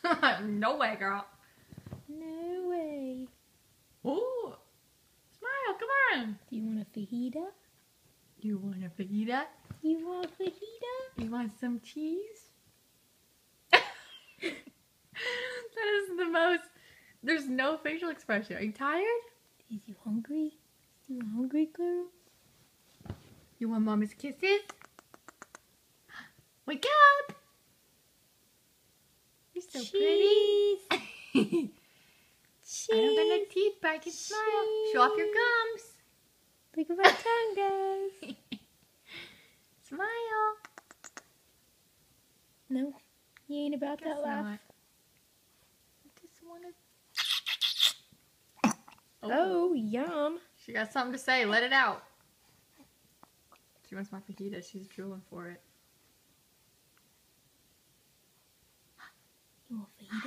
No way, girl. No way. Ooh. Smile, come on. Do you want a fajita? You want a fajita? You want a fajita? You want some cheese? That is the most... There's no facial expression. Are you tired? Is you hungry? Is you hungry, girl? You want mama's kisses? Wake up! You're so Cheese. pretty. Cheese. I don't got no teeth, but I can smile. Show off your gums. Look at my tongue, guys. Smile. No, you ain't about Guess that laugh. not. I just wanna... Oh, yum. She got something to say. Let it out. She wants my fajita. She's drooling for it. You want fajita?